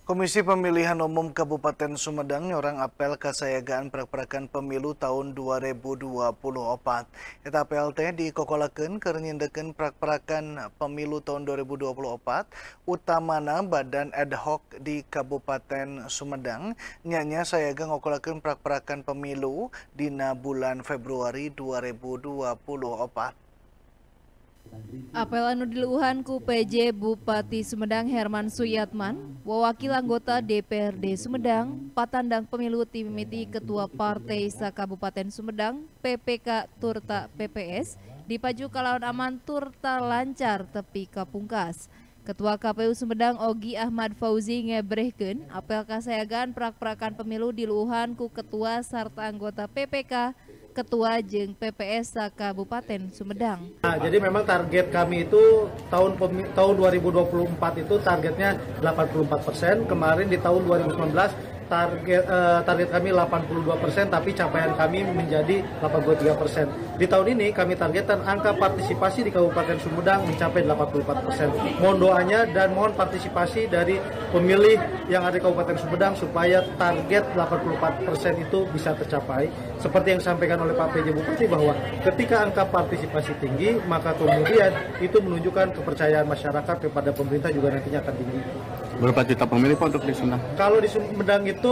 Komisi Pemilihan Umum Kabupaten Sumedang nyorang apel kasayagaan prak-prakan pemilu tahun 2024. Eta apel teh dikokolakeun keur nyindekeun prak-prakan pemilu tahun 2024 utamana badan ad hoc di Kabupaten Sumedang nyanya sayaga ngokolakeun prak-prakan pemilu dina bulan Februari 2024. Apel anu diluuhan ku PJ Bupati Sumedang Herman Suyatman, wawakil anggota DPRD Sumedang, patandang pemilu tim mimiti Ketua Partai Sakabupaten Sumedang, PPK Turta PPS, dipaju kalawan aman turta lancar tepi kapungkas. Ketua KPU Sumedang Ogi Ahmad Fauzi ngebrehkeun apel kasayagaan prak-prakan pemilu diluuhan ku Ketua sarta anggota PPK, Ketua jeung PPS Kabupaten Sumedang. Nah, jadi memang target kami itu tahun 2024 itu targetnya 84%. Kemarin di tahun 2019 target kami 82%, tapi capaian kami menjadi 83%. Di tahun ini kami targetkan angka partisipasi di Kabupaten Sumedang mencapai 84%. Mohon doanya dan mohon partisipasi dari pemilih yang ada di Kabupaten Sumedang supaya target 84% itu bisa tercapai. Seperti yang disampaikan oleh Pak PJ Bupati bahwa ketika angka partisipasi tinggi, maka kemudian itu menunjukkan kepercayaan masyarakat kepada pemerintah juga nantinya akan tinggi. Berapa juta pemilih Pak untuk di Sumedang? Kalau di Sumedang itu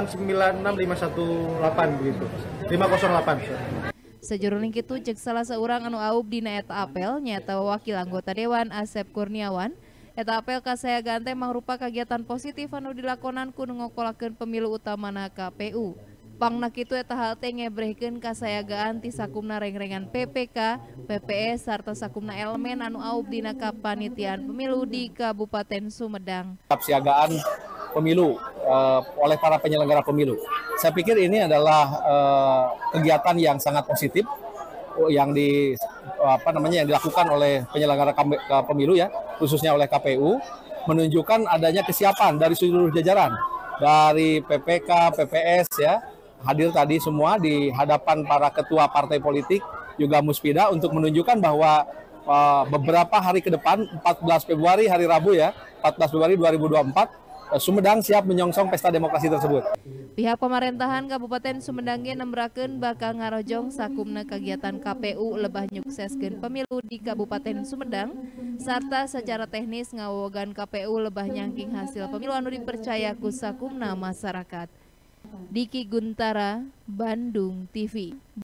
896.518 begitu. 508. Sejroning kitu cek salah seorang anu aub dina eta apel nyata wakil anggota dewan Asep Kurniawan. Eta apel kasayagaan teh mangrupa kagiatan positif anu dilakonan ku ngokolakeun pemilu utamana KPU. Pangna kitu eta hal teh ngebrehkeun kasayagaan ti sakumna reng-rengan PPK, PPS sarta sakumna elemen anu aub dina kapanitiaan pemilu di Kabupaten Sumedang. Siagaan pemilu oleh para penyelenggara pemilu. Saya pikir ini adalah kegiatan yang sangat positif yang yang dilakukan oleh penyelenggara pemilu ya, khususnya oleh KPU, menunjukkan adanya kesiapan dari seluruh jajaran dari PPK, PPS ya, hadir tadi semua di hadapan para ketua partai politik juga Muspida untuk menunjukkan bahwa beberapa hari ke depan 14 Februari hari Rabu ya, 14 Februari 2024 Sumedang siap menyongsong pesta demokrasi tersebut. Pihak pemerintahan Kabupaten Sumedang ge nembrakeun bakal ngarojong sakumna kegiatan KPU lebah nyukseskeun pemilu di Kabupaten Sumedang sarta secara teknis ngawogan KPU lebah nyangking hasil pemilu anu dipercaya ku sakumna masyarakat. Diki Guntara, Bandung TV.